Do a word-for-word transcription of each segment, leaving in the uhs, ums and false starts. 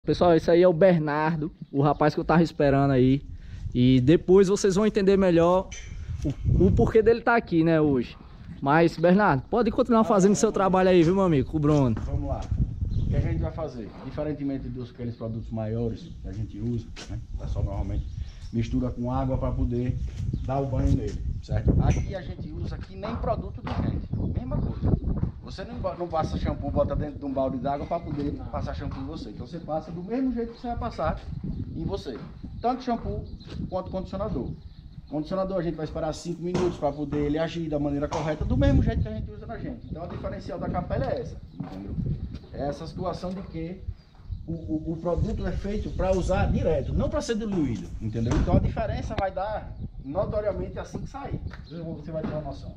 Pessoal, esse aí é o Bernardo, o rapaz que eu tava esperando aí. E depois vocês vão entender melhor o, o porquê dele tá aqui, né, hoje. Mas, Bernardo, pode continuar fazendo o seu trabalho aí, viu, meu amigo, com o Bruno. Vamos lá. O que a gente vai fazer? Diferentemente dos aqueles produtos maiores que a gente usa, né? O pessoal normalmente mistura com água para poder dar o banho nele, certo? Aqui a gente usa que nem produto de gente, mesma coisa. Você não, não passa shampoo, bota dentro de um balde d'água para poder passar shampoo em você. Então você passa do mesmo jeito que você vai passar em você. Tanto shampoo quanto condicionador. Condicionador a gente vai esperar cinco minutos para poder ele agir da maneira correta, do mesmo jeito que a gente usa na gente. Então a diferencial da capela é essa, entendeu? É essa situação de que o, o, o produto é feito para usar direto, não para ser diluído, entendeu? Então a diferença vai dar notoriamente assim que sair. Você vai ter uma noção.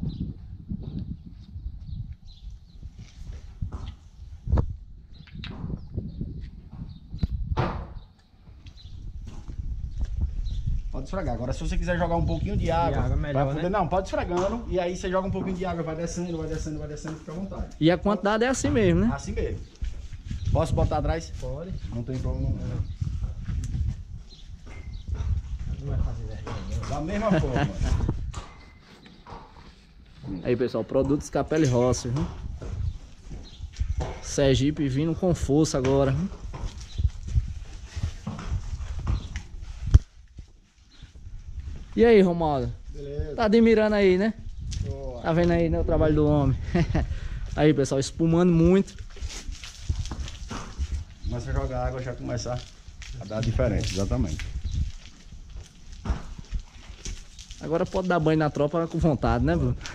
Pode esfregar. Agora, se você quiser jogar um pouquinho de água, água melhor, poder, né? Não, pode esfregando. E aí você joga um pouquinho de água, vai descendo, vai descendo, vai descendo, fica à vontade. E a quantidade é assim mesmo, né? Assim mesmo. Posso botar atrás? Pode. Não tem problema não. Não vai fazer vergonha. Da mesma forma. Aí, pessoal, produtos Capela e Rossi, viu? Sergipe vindo com força agora, viu? E aí, Romualdo? Beleza. Tá admirando aí, né? Boa. Tá vendo aí, né, o trabalho do homem. Aí, pessoal, espumando muito. Começa a jogar água, já começa a dar diferença, exatamente. Agora pode dar banho na tropa com vontade, né, Bruno?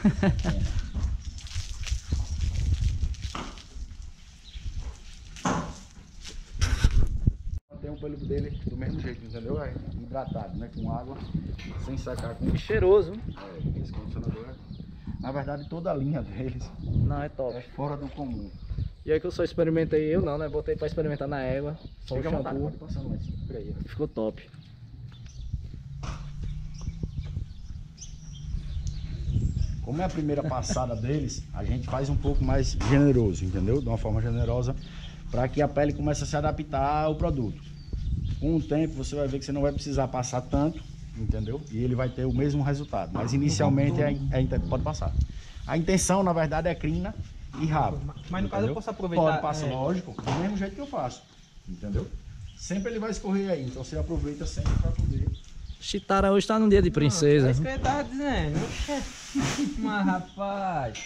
Tem um pelo dele do mesmo jeito, entendeu? É hidratado, né? Com água, sem secar com... Cheiroso, hein? É, esse condicionador é... Na verdade, toda a linha deles Não, é top. é fora do comum. E aí que eu só experimentei, eu não, né? Botei pra experimentar na égua. Só o Fica à vontade, shampoo. pode passar mais. Por aí, ó. Ficou top. Como é a primeira passada deles, a gente faz um pouco mais generoso, entendeu? De uma forma generosa, para que a pele comece a se adaptar ao produto. Com o tempo você vai ver que você não vai precisar passar tanto, entendeu? E ele vai ter o mesmo resultado. Mas inicialmente é, é, pode passar. A intenção, na verdade, é crina e rabo. Mas no caso entendeu? eu posso aproveitar... Pode passar, é... lógico, do mesmo jeito que eu faço, entendeu? Sempre ele vai escorrer aí, então você aproveita sempre para poder... Chitara hoje tá num dia de princesa. É isso que eu tava dizendo. Mas rapaz...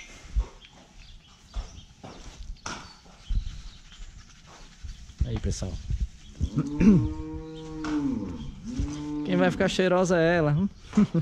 Aí, pessoal. Quem vai ficar cheirosa é ela. Hum?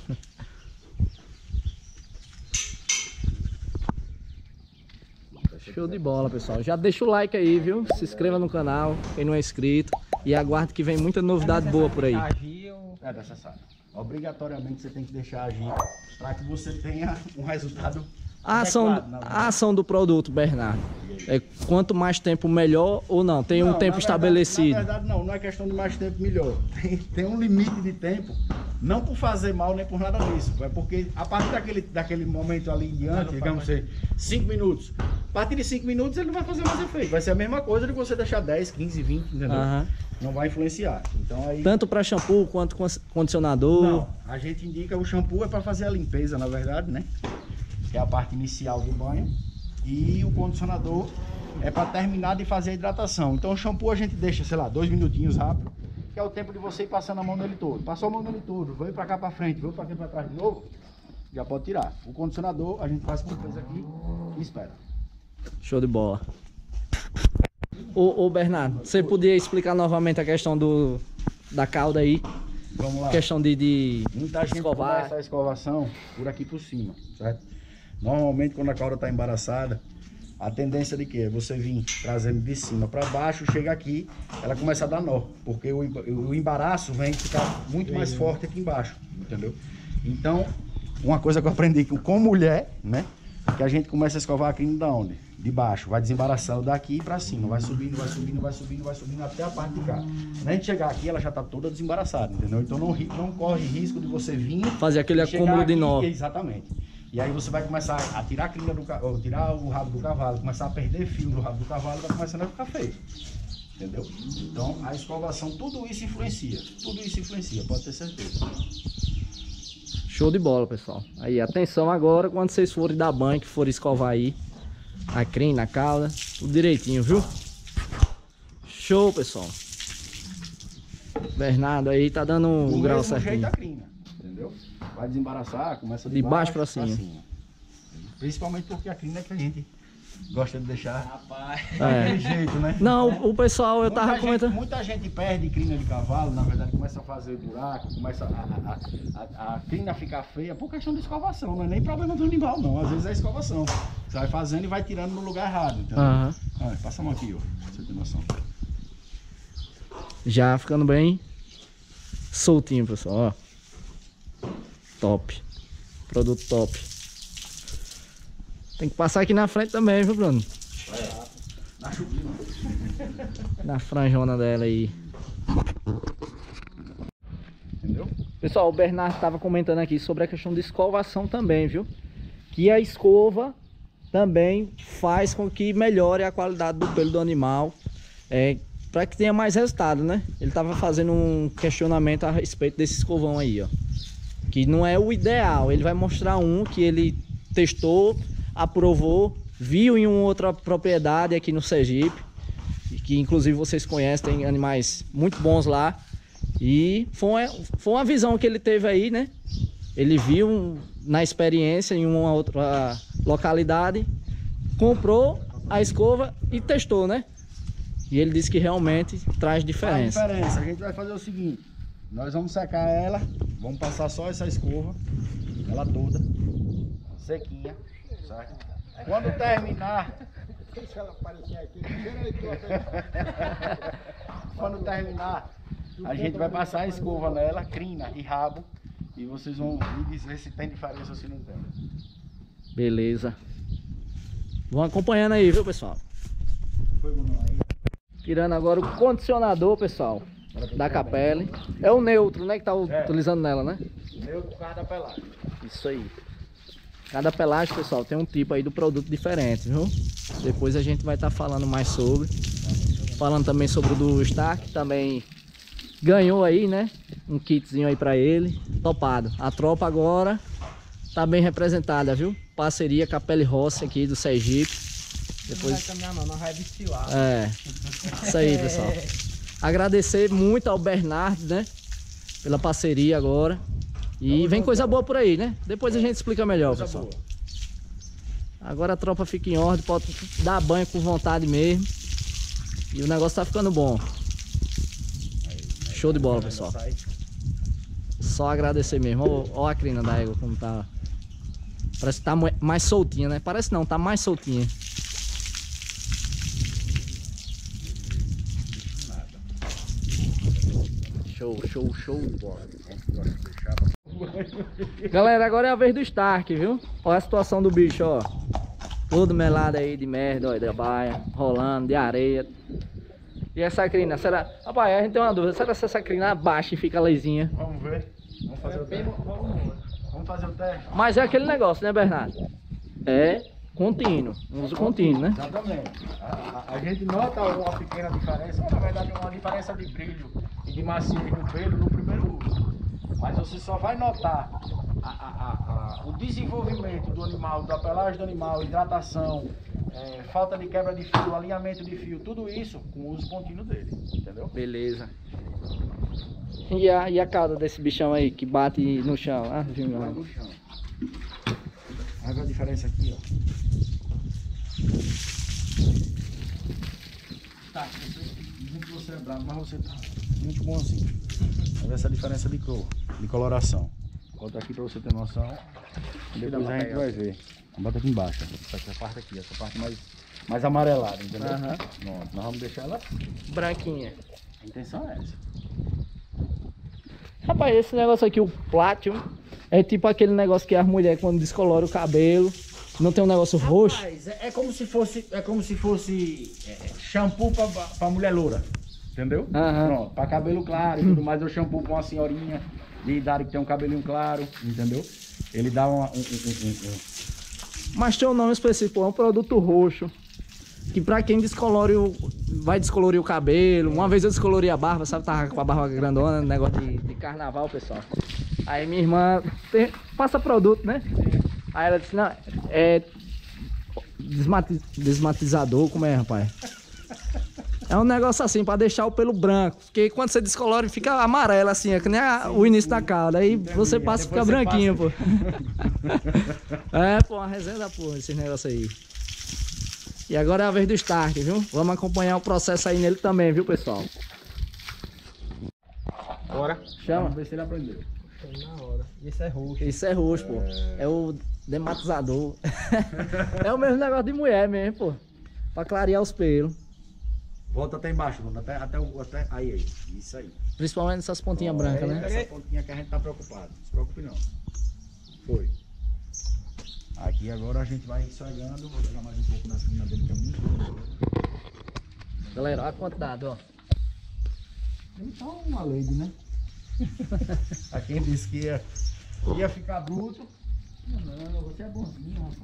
Show de bola, pessoal. Já deixa o like aí, viu? Se inscreva no canal, quem não é inscrito. E aguarde que vem muita novidade boa por aí. É necessário. Obrigatoriamente você tem que deixar agir para que você tenha um resultado A ação, adequado, na verdade. a ação do produto, Bernardo, é quanto mais tempo melhor ou não? Tem um Não, tempo na verdade- estabelecido? Na verdade não, não é questão de mais tempo melhor. Tem, tem um limite de tempo, não por fazer mal nem por nada disso. É porque a partir daquele, daquele momento ali em diante, digamos ser cinco minutos. A partir de cinco minutos ele não vai fazer mais efeito. Vai ser a mesma coisa de você deixar dez, quinze, vinte, entendeu? Aham. Não vai influenciar. Então aí... Tanto para shampoo quanto con- condicionador? Não, a gente indica o shampoo é para fazer a limpeza, na verdade, né? Que é a parte inicial do banho. E o condicionador é para terminar de fazer a hidratação. Então o shampoo a gente deixa, sei lá, dois minutinhos rápido, que é o tempo de você ir passando a mão nele todo. Passou a mão nele todo, veio para cá para frente, veio para aqui para trás de novo, já pode tirar. O condicionador a gente faz com limpeza aqui e espera. Show de bola. Ô, ô Bernardo, você podia explicar novamente a questão do, da cauda aí? Vamos lá. Questão de, de Muita gente escovar. começa a escovação por aqui por cima, certo? Normalmente quando a cauda está embaraçada, a tendência de que você vir trazendo de cima para baixo, chega aqui, ela começa a dar nó, porque o, o embaraço vem ficar muito mais forte aqui embaixo, entendeu? Então, uma coisa que eu aprendi com mulher, né? Que a gente começa a escovar aqui da onde? De baixo, vai desembaraçando daqui para cima, vai subindo, vai subindo, vai subindo, vai subindo até a parte de cá. Quando a gente chegar aqui, ela já está toda desembaraçada, entendeu? Então não, não corre risco de você vir fazer aquele e chegar acúmulo de aqui, nó. Exatamente. E aí você vai começar a tirar a crina do cavalo, tirar o rabo do cavalo, começar a perder fio do rabo do cavalo, vai começando a ficar feio. entendeu? Então a escovação, tudo isso influencia, tudo isso influencia, pode ter certeza. Show de bola, pessoal. Aí, atenção agora quando vocês forem dar banho, que forem escovar aí a crina, a cauda, tudo direitinho, viu? Show, pessoal. Bernardo aí tá dando um Do grau mesmo jeito certinho. a crina, entendeu? Vai desembaraçar, começa de, De baixo baixo pra pra cima. cima. Principalmente porque a crina é que a gente gosta de deixar Rapaz. daquele É. jeito, né? Não, o pessoal, eu Muita tava gente, comentando. muita gente perde crina de cavalo, na verdade começa a fazer buraco, começa a, a, a, a, a crina ficar feia por questão de escovação, não é nem problema do animal não, às vezes é escovação. Você vai fazendo e vai tirando no lugar errado, entendeu? Aham. Olha, passa a mão aqui, ó, pra você ter noção. Já ficando bem soltinho, pessoal, ó. Top. Produto top. Tem que passar aqui na frente também, viu, Bruno? Na chuvinha. Na franjona dela aí. Entendeu? Pessoal, o Bernardo estava comentando aqui sobre a questão de escovação também, viu? Que a escova também faz com que melhore a qualidade do pelo do animal, é, para que tenha mais resultado, né? Ele estava fazendo um questionamento a respeito desse escovão aí, ó. Que não é o ideal. Ele vai mostrar um que ele testou, aprovou, viu em uma outra propriedade aqui no Sergipe, que inclusive vocês conhecem, tem animais muito bons lá. E foi, foi uma visão que ele teve aí, né? Ele viu na experiência em uma outra localidade, comprou a escova e testou, né? E ele disse que realmente traz diferença. Faz diferença. A gente vai fazer o seguinte, nós vamos secar ela, vamos passar só essa escova, ela toda, sequinha, certo? Quando terminar... Se ela aparecer aqui, Quando terminar, a gente vai passar a escova nela, crina e rabo, e vocês vão me dizer se tem diferença ou se não tem. Beleza. Vão acompanhando aí, viu, pessoal? Foi bom aí. Tirando agora o condicionador, pessoal, da Capelli. É o neutro, né, que tá É. utilizando nela, né? Meu por causa da pelagem. Isso aí. Cada pelagem, pessoal, tem um tipo aí do produto diferente, viu? Depois a gente vai estar falando mais sobre. Falando também sobre o do Stark, também ganhou aí, né? Um kitzinho aí pra ele. Topado. A tropa agora tá bem representada, viu? Parceria Capelli Rossi aqui do Sergipe. Não Depois... vai caminhar não, não vai desfilar. É. Isso aí, pessoal. Agradecer muito ao Bernardo, né? Pela parceria agora. E vem coisa boa por aí, né? Depois a gente explica melhor, Coisa pessoal. boa. Agora a tropa fica em ordem, pode dar banho com vontade mesmo. E o negócio tá ficando bom. Show de bola, pessoal. Só agradecer mesmo. Ó, ó a crina da égua como tá. Parece que tá mu- mais soltinha, né? Parece não, tá mais soltinha. Show, show, show. Galera, agora é a vez do Stark, viu? Olha a situação do bicho, ó. Todo melado aí de merda, ó, da baia, rolando, de areia. E essa crina, será? Rapaz, a gente tem uma dúvida, será que essa crina baixa e fica lisinha? Vamos ver. Vamos fazer o teste. Vamos fazer o teste. Mas é aquele negócio, né, Bernardo? É contínuo, um uso contínuo, né? Exatamente. A, a- a gente nota uma pequena diferença, ou na verdade uma diferença de brilho e de maciez no pelo no primeiro uso. Mas você só vai notar a- a- a- a- o desenvolvimento do animal, da pelagem do animal, hidratação, é, falta de quebra de fio, alinhamento de fio, tudo isso com o uso contínuo dele, entendeu? Beleza. E a, e a cauda desse bichão aí que bate no chão? Ah, viu, meu Vai irmão? no chão. Vai ver a diferença aqui, ó. Tá, muito que você é bravo, mas você tá muito bonzinho. Vai ver essa diferença de cor, de coloração. Bota aqui pra você ter noção. E depois a gente vai ver. Bota aqui embaixo. ó. Essa parte aqui, essa parte mais, mais amarelada, entendeu? Aham. Pronto, nós vamos deixar ela assim. Branquinha. A intenção é essa. Rapaz, esse negócio aqui, o Platinum, é tipo aquele negócio que as mulheres quando descoloram o cabelo, não tem um negócio roxo. Rapaz, é, é como se fosse, é como se fosse é, shampoo pra, pra mulher loura. Entendeu? Aham. Pronto, pra cabelo claro e tudo mais, eu shampoo pra uma senhorinha de idade que tem um cabelinho claro, entendeu? Ele dá uma, um, um, um, um. Mas tem um nome específico, é um produto roxo. que pra quem descolore o... vai descolorir o cabelo. Uma vez eu descolori a barba, sabe? Tava com a barba grandona, negócio de, de carnaval, pessoal. Aí minha irmã tem... passa produto, né? Aí ela disse, não, é desmati... desmatizador, como é, rapaz? É um negócio assim, pra deixar o pelo branco. Porque quando você descolore, fica amarelo assim, é que nem a... o início da cauda. Aí você passa e fica branquinho, pô. É, pô, uma resenha da porra, esses negócios aí. E agora é a vez do Stark, viu? Vamos acompanhar o processo aí nele também, viu, pessoal? Bora. Chama. Vamos ver se ele aprendeu. Na hora. Isso é roxo. Isso é roxo, pô. É o dematizador. É o mesmo negócio de mulher mesmo, pô. Pra clarear os pelos. Volta até embaixo, Bruno. Até, até, o- até aí, aí. Isso aí. Principalmente essas pontinhas brancas, É né? essa pontinha que a gente tá preocupado. Não se preocupe não. Foi. Aqui agora a gente vai esfregando. Vou jogar mais um pouco na esquina dele que é muito bom. Galera, olha a quantidade, ó. Ele tá uma lady, né? A quem disse que ia, ia ficar bruto. Não, não, você é bonzinho, rapaz.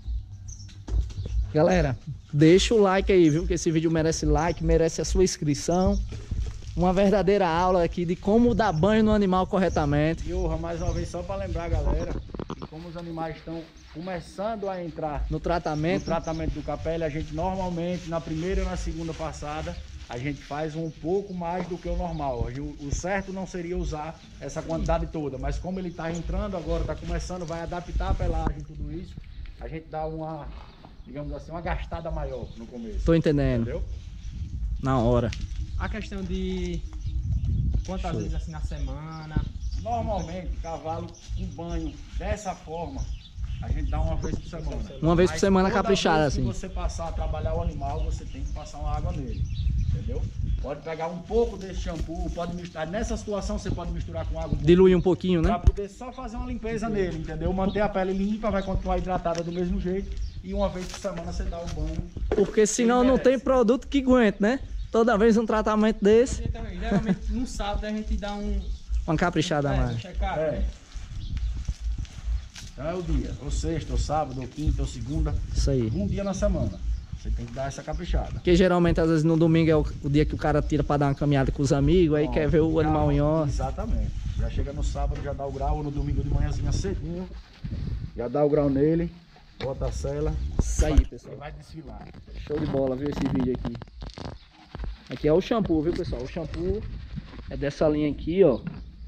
Galera, deixa o like aí, viu? Que esse vídeo merece like, merece a sua inscrição. Uma verdadeira aula aqui de como dar banho no animal corretamente. E Urra, mais uma vez, só para lembrar a galera que como os animais estão começando a entrar No no tratamento. tratamento do capele, a gente normalmente, na primeira e na segunda passada, a gente faz um pouco mais do que o normal. O, o certo não seria usar essa quantidade toda, mas como ele está entrando agora, está começando, vai adaptar a pelagem, tudo isso, a gente dá uma, digamos assim, uma gastada maior no começo. Tô entendendo. Entendeu? Na hora. A questão de quantas vezes assim na semana. Normalmente, cavalo com banho dessa forma, a gente dá uma vez por semana. Uma vez por Mas semana toda caprichada, vez que assim. você passar a trabalhar o animal, você tem que passar uma água nele. Entendeu? Pode pegar um pouco desse shampoo, pode misturar. Nessa situação você pode misturar com água Dilui um pouquinho, para né? poder só fazer uma limpeza nele, entendeu? Manter a pele limpa, vai continuar hidratada do mesmo jeito. E uma vez por semana você dá um banho. Porque senão não tem produto que aguente, né? Toda vez um tratamento desse, Então, geralmente no sábado a gente dá um. uma caprichada a É, um mais. check-up, É. né? Então é o dia, ou sexta, ou sábado, ou quinta, ou segunda, Isso aí. um dia na semana. Você tem que dar essa caprichada. Porque geralmente, às vezes, no domingo é o, o dia que o cara tira pra dar uma caminhada com os amigos, aí Bom, quer ver o já- animal em ó. Exatamente. Já chega no sábado, já dá o grau, ou no domingo de manhãzinha cedinho. Já dá o grau nele, bota a sela Isso aí, pessoal. e vai desfilar. Show de bola, viu, esse vídeo aqui. Aqui é o shampoo, viu, pessoal? O shampoo é dessa linha aqui, ó.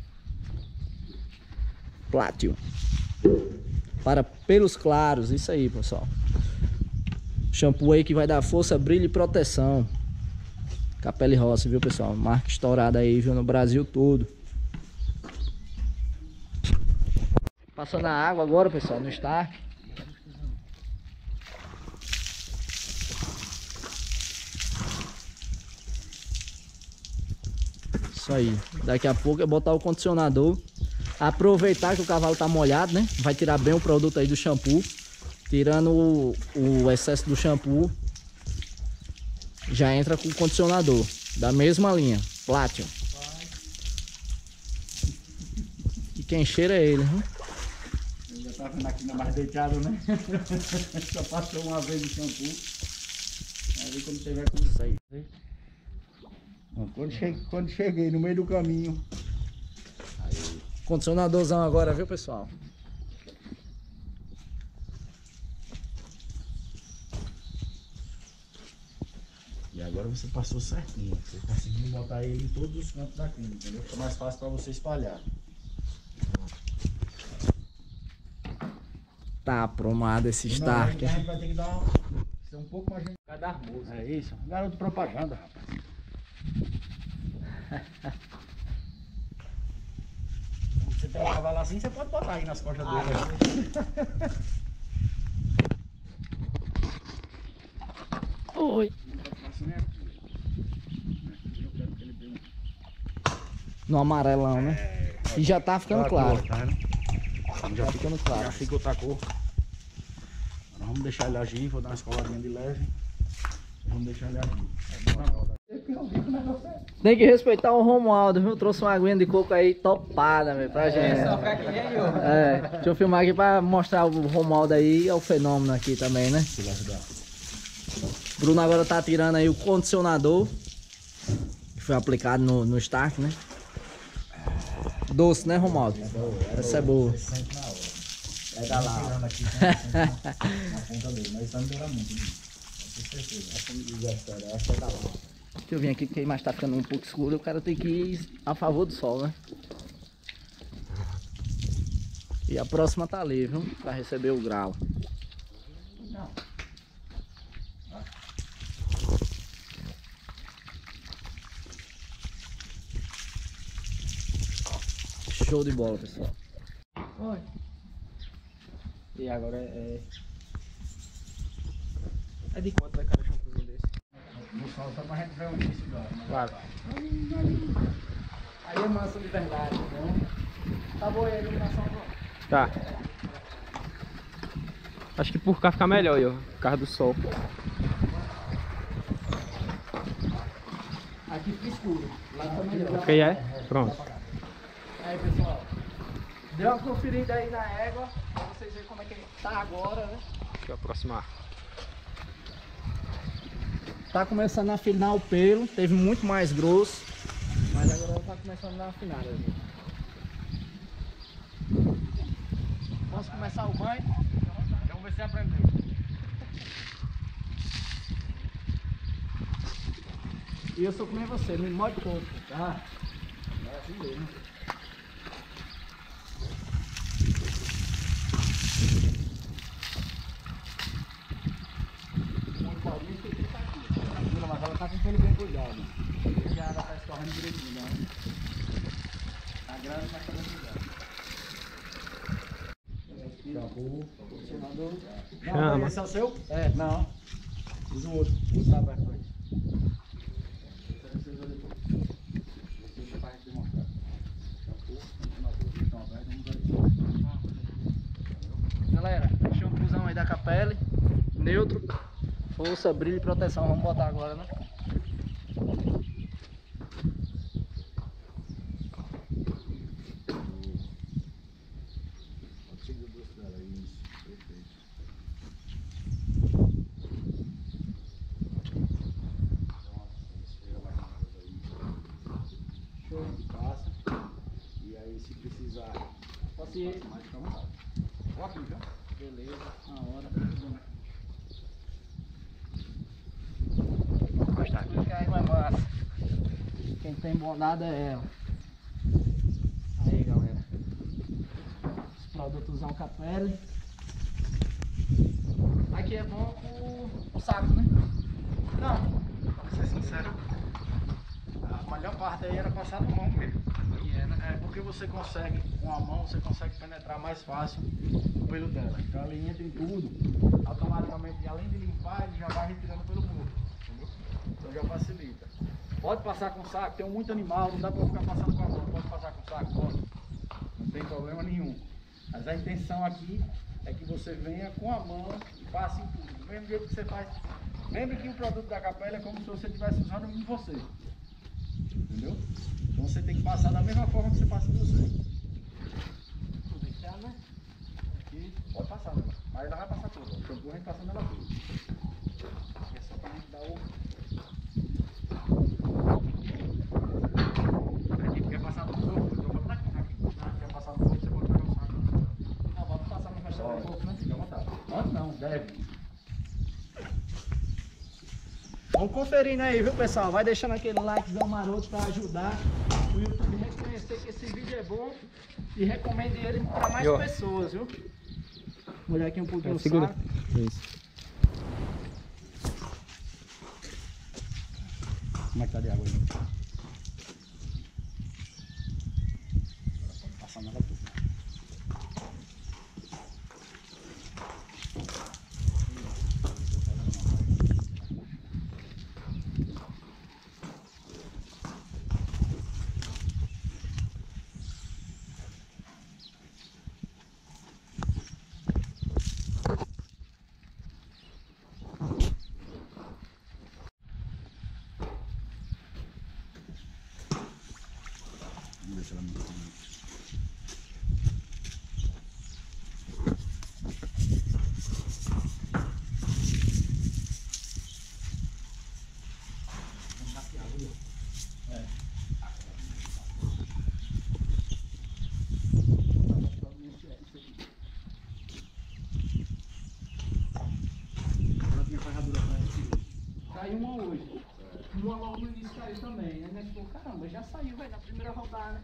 Platinum. Para pelos claros, isso aí, pessoal. Shampoo aí que vai dar força, brilho e proteção. Capele Rossi, viu, pessoal? Marca estourada aí, viu, no Brasil todo. Passando a água agora, pessoal, no Stark. Isso aí. Daqui a pouco é botar o condicionador. Aproveitar que o cavalo tá molhado, né? Vai tirar bem o produto aí do shampoo. Tirando o, o excesso do shampoo. Já entra com o condicionador. Da mesma linha. Platinum. E quem cheira é ele, né? Eu já tá vendo aqui na mais deitado, né? Só passou uma vez o shampoo. Aí quando tiver com isso aí. Quando cheguei, quando cheguei no meio do caminho. Condicionadorzão agora, viu, pessoal? E agora você passou certinho. Você conseguiu botar ele em todos os cantos da clínica, entendeu? Fica mais fácil para você espalhar. Tá aprumado esse Não, Stark. A gente vai ter que dar uma, ser um pouco mais cadarmoso. É isso. Garoto propaganda, rapaz. Você tem um cavalo assim, você pode botar aí nas costas dele. né? Oi. Assim é aqui. Aqui eu quero que ele dê um- No amarelão, né? E já tá ficando claro. Tá vendo? Já Tá fica, ficando claro. já fica outra cor. Agora vamos deixar ele agir, vou dar uma escoladinha de leve. Vamos deixar ele agir. Tem que respeitar o Romualdo, viu? Trouxe uma aguinha de coco aí topada, velho, pra gente. É, só fica aqui, hein, ó. É, deixa eu filmar aqui pra mostrar o Romualdo aí, é o fenômeno aqui também, né? Você vai ajudar. Bruno agora tá tirando aí o condicionador que foi aplicado no, no start, né? Doce, né, Romualdo? É boa, é essa boa. É boa. É da lá. Na ponta dele, mas isso não dura muito. Com certeza. Essa é da lá. Deixa eu vir aqui, porque mais tá ficando um pouco escuro, o cara tem que ir a favor do sol, né? E a próxima tá ali, viu? Pra receber o grau. Não. Show de bola, pessoal. Oi. E agora é... É de quanto vai cada shampoozinho desse? No sol só pra gente ver o início da. Claro. Aí é massa de verdade, né? Tá boa aí a iluminação, Tá. Acho que por cá fica melhor, ó, por causa do sol. aqui fica escuro, lá tá melhor. Ok, é? Pronto. Aí, pessoal, deu uma conferida aí na égua, pra vocês verem como é que tá agora, né? Deixa eu aproximar. Tá começando a afinar o pelo, teve muito mais grosso, mas agora tá começando a afinar. Né? Posso começar o banho? Então vamos ver se aprendeu. E eu sou que nem você, me molde pouco, tá? É assim mesmo. Mas ela tá com o pelo bem cuidado. Veja que a água tá escorrendo direitinho, né? Tá grande, mas tá bem cuidado. Shampoo, condicionador. Chama. Não, esse é o seu? É. Não. Fiz o outro. Não sabe a coisa. Deixa pra gente demonstrar. Shampoo, condicionador, estão abertos, vamos ver. Galera, shampoozão aí da Capelli, neutro, força, brilho e proteção, vamos botar agora, né? E aí, se precisar, Posso ir? mais fica à vontade. Ótimo, já? Beleza, na hora. Gostar. Aqui que a égua é massa. Quem tem bondade é ela. Aí, galera. Os produtosão Capelli. Aqui é bom pro, pro saco, né? Não, pra ser sincero, a melhor parte aí era passar na mão mesmo. E é, né? É porque você consegue, com a mão, você consegue penetrar mais fácil o pelo dela. Então ele entra em tudo, automaticamente, além de limpar, ele já vai retirando pelo morto. Entendeu? Então já facilita. Pode passar com saco, tem muito animal, não dá pra ficar passando com a mão. Pode passar com saco, pode. Não tem problema nenhum. Mas a intenção aqui é que você venha com a mão e passe em tudo. Do mesmo jeito que você faz. Lembre que o produto da Capelli é como se você estivesse usando em você. Entendeu? Então você tem que passar da mesma forma que você passa em você. Vou deixar, né? Aqui, pode passar, né? Mas ela vai passar tudo. O shampoo a gente passando ela tudo. Aqui é só pra gente dar o. Aqui quer passar no corpo, então vamos daqui, aqui. Quer passar no corpo, você pode pegar o saco. Não, vamos passar no restaurante um pouco, né? Fica à vontade. Pode não, deve. Vamos conferindo aí, viu, pessoal? Vai deixando aquele likezão maroto pra ajudar o YouTube a reconhecer que esse vídeo é bom e recomende ele para mais Yo. pessoas, viu? Molhar aqui um pouquinho o Segura. saco. Isso. Como é que tá de água aí? Pode passar nela tudo. Vamos ver se ela não tá muito. Caiu uma hoje. Uma logo no início caiu também. Né? Nós falou, caramba, já saiu, velho, na primeira rodada.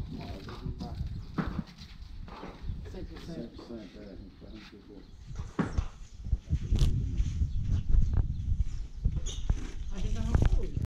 cem por cento. cem por cento, é, a gente faz um pouco.